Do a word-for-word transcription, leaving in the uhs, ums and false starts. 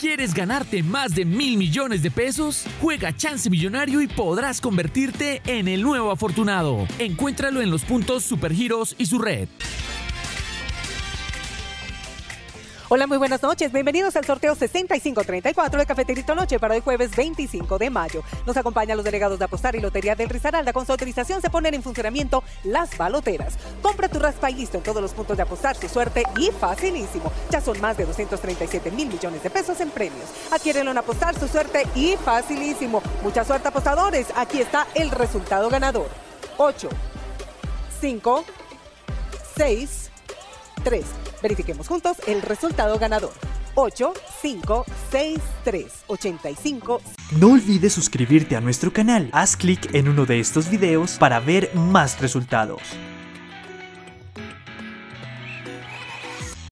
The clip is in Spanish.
¿Quieres ganarte más de mil millones de pesos? Juega Chance Millonario y podrás convertirte en el nuevo afortunado. Encuéntralo en los puntos Supergiros y su red. Hola, muy buenas noches. Bienvenidos al sorteo sesenta y cinco treinta y cuatro de Cafeterito Noche para hoy jueves veinticinco de mayo. Nos acompañan los delegados de Apostar y Lotería del Risaralda. Con su autorización se ponen en funcionamiento las baloteras. Compra tu raspa y listo en todos los puntos de Apostar, su suerte y facilísimo. Ya son más de doscientos treinta y siete mil millones de pesos en premios. Adquiérenlo en Apostar, su suerte y facilísimo. Mucha suerte, apostadores. Aquí está el resultado ganador. ocho, cinco, seis, tres. Verifiquemos juntos el resultado ganador. ocho, cinco, seis, tres, ochenta y cinco. No olvides suscribirte a nuestro canal. Haz clic en uno de estos videos para ver más resultados.